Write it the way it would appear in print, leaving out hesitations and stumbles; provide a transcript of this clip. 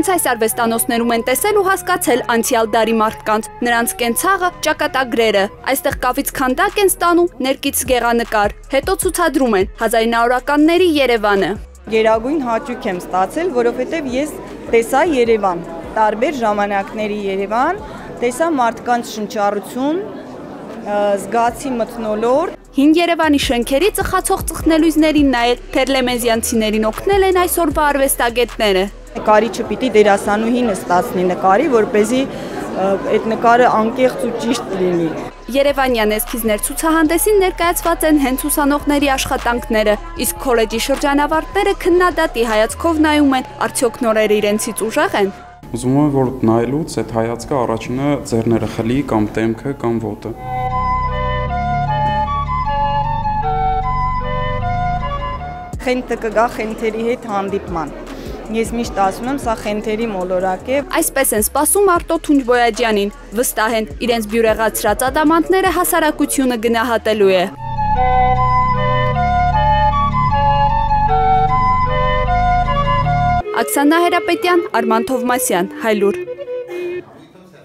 Հենց այս արվեստանոցներում են տեսել ու հասկացել անցյալ դարի մարդկանց, նրանց կենցաղը, ճակատագրերը։ Այստեղ կավից քանդակ են ստանում, ներկից գեղանկար, հետո ցուցադրում են 1900-ականների Երևանը։ Գերագույն հաճույք եմ ստացել, որովհետև ես տեսա Երևան, տարբեր ժամանակների Երևան, տեսա մարդկանց շնչառություն, զգացի մթնոլորտ։ Հին Երևանի շենքերի ծխացող ծխնելույզներին նայել թերլեմեզյանցիներին օգնել են այսօրվա արվեստագետները։ Նկարիչը պիտի դերասանուհին ստացնի նկարի, որպեսզի այդ նկարը անկեղծ ու ճիշտ լինի։ Երևանյան էսքիզներ ցուցահանդեսին ներկայացված են հենց ուսանողների աշխատանքները, իսկ քոլեջի շրջանավարտները քննադատի հայացքով նայում են, արդյոք նորերը իրենցից ուժեղ են։ Ուզում եմ, որ նայելուց այդ հայացքը առաջինը ձեռները խլի կամ դեմքը կամ ոտը։ Խենթը կգա խենթերի հետ հանդիպման։ Ես միշտ ասում եմ, սա խենթերի մոլորակ է։ Այսպես են սպասում Արտո Թունջբոյաջյանին, վստահ են, իրենց բյուրեղացրած ադամանդները հասարակությունը գնահատելու է։ Աքսանա Հերապետյան, Արման Թովմասյան, Հայլուր։